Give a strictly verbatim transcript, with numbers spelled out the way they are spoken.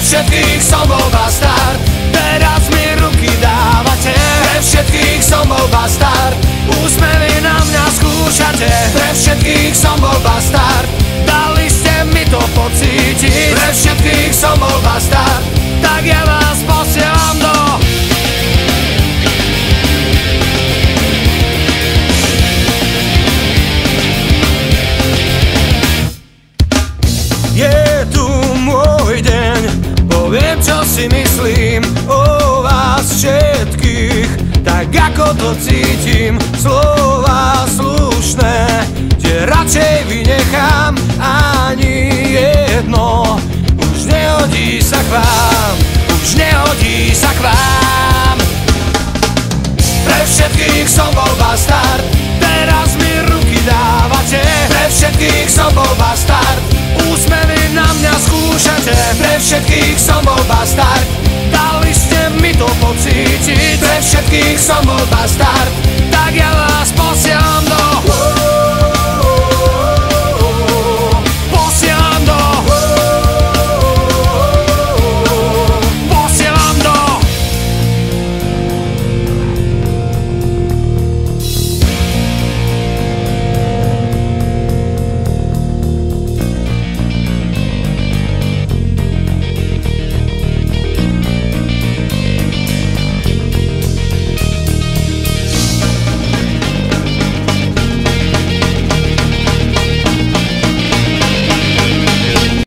všetkých som bol bastard, teraz mi ruky dávate. Pre všetkých som bol bastard, úsmevy na mňa skúšate. Pre všetkých som bol bastard, dali ste mi to pocítiť. Pre všetkých som bol bastard, tak ja vás posielam do Je tu môj deň, poviem čo si myslím o vás všetkých, tak ako to cítim. Slova slušné tie radšej vynechám, ani jedno už nehodí sa k vám, už nehodí sa k vám. Pre všetkých som bol bastard, teraz mi ruky dávate. Pre všetkých som bol bastard,